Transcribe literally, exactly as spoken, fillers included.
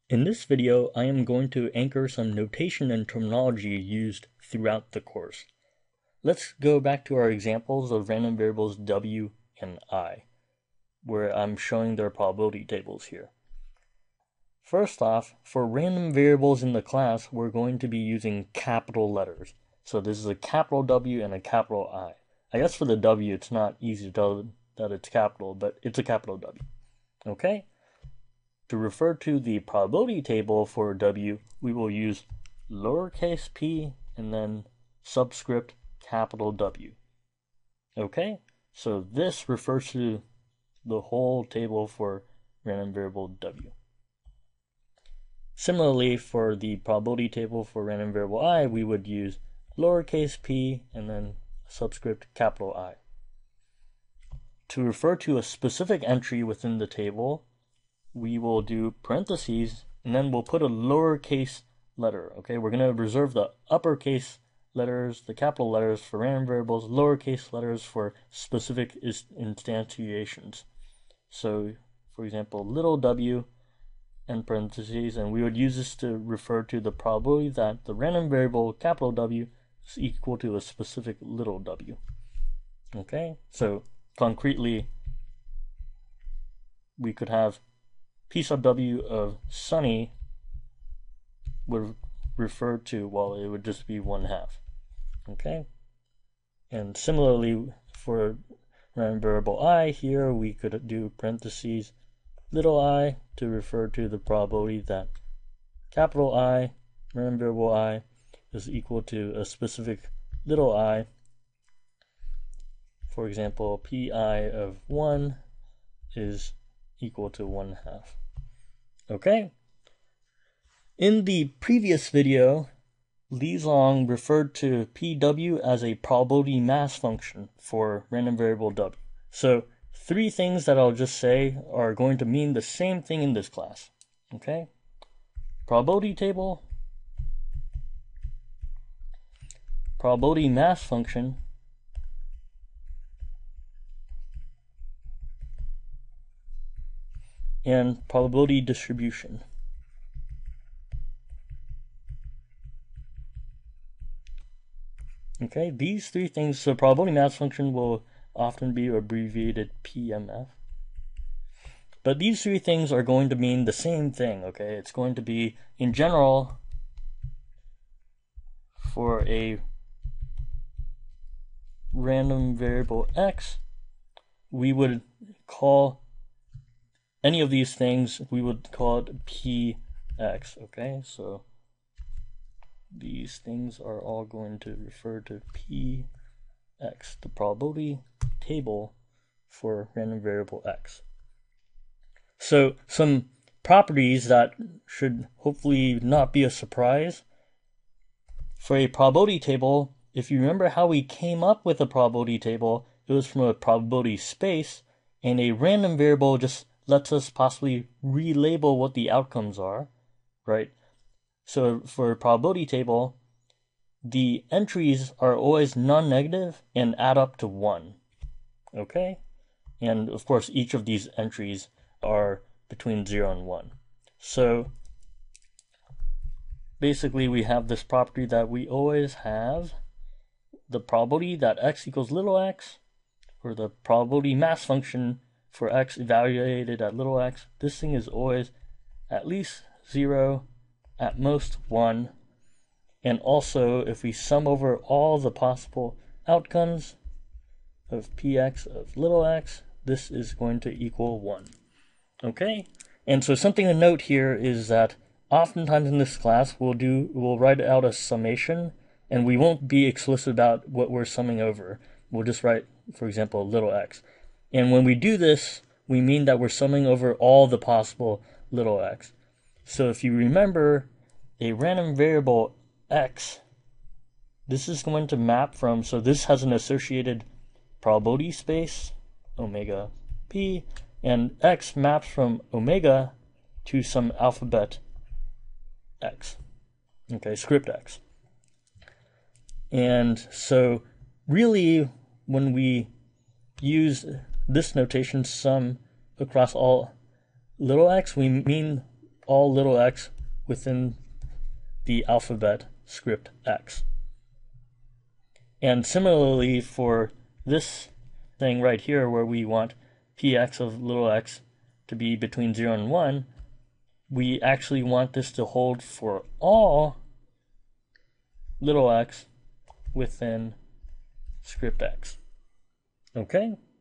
In this video, I am going to anchor some notation and terminology used throughout the course. Let's go back to our examples of random variables w and I, where I'm showing their probability tables here. First off, for random variables in the class, we're going to be using capital letters. So this is a capital W and a capital I. I guess for the W, it's not easy to tell that it's capital, but it's a capital W. Okay? To refer to the probability table for W, we will use lowercase p and then subscript capital W. Okay? So this refers to the whole table for random variable W. Similarly, for the probability table for random variable I, we would use lowercase p and then subscript capital I. To refer to a specific entry within the table, we will do parentheses and then we'll put a lowercase letter. Okay, we're going to reserve the uppercase letters, the capital letters for random variables, lowercase letters for specific instantiations. So, for example, little w and parentheses, and we would use this to refer to the probability that the random variable capital W is equal to a specific little w. Okay, so concretely, we could have p sub w of Sunny would refer to, well, it would just be one half. Okay, and similarly for random variable I here, we could do parentheses little I to refer to the probability that capital I, random variable I, is equal to a specific little I. For example, pi of one is equal to one half. Okay? In the previous video, Li Zong referred to Pw as a probability mass function for random variable W. So three things that I'll just say are going to mean the same thing in this class. Okay? Probability table, probability mass function, and probability distribution. Okay, these three things, so probability mass function will often be abbreviated P M F. But these three things are going to mean the same thing, okay? It's going to be, in general, for a random variable x, we would call any of these things, we would call it Px, okay? So these things are all going to refer to Px, the probability table for random variable x. So some properties that should hopefully not be a surprise. For a probability table, if you remember how we came up with a probability table, it was from a probability space, and a random variable just lets us possibly relabel what the outcomes are, right? So for a probability table, the entries are always non-negative and add up to one, okay? And of course, each of these entries are between zero and one. So basically, we have this property that we always have the probability that x equals little x, or the probability mass function for x evaluated at little x. This thing is always at least zero, at most one. And also, if we sum over all the possible outcomes of px of little x, this is going to equal one. Okay? And so something to note here is that oftentimes in this class we'll do we'll write out a summation, and we won't be explicit about what we're summing over. We'll just write, for example, little x. And when we do this, we mean that we're summing over all the possible little x. So if you remember a random variable x, this is going to map from, so this has an associated probability space, omega p, and x maps from omega to some alphabet x, okay, script x. And so really, when we use this notation, sum across all little x, we mean all little x within the alphabet script x. And similarly for this thing right here where we want px of little x to be between zero and one, we actually want this to hold for all little x within script x. Okay?